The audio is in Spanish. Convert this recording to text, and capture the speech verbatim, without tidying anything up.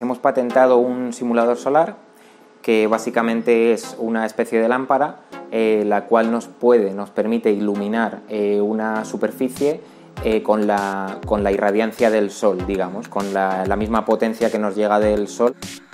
Hemos patentado un simulador solar que básicamente es una especie de lámpara eh, la cual nos puede, nos permite iluminar eh, una superficie eh, con, la, con la irradiancia del sol, digamos, con la, la misma potencia que nos llega del sol.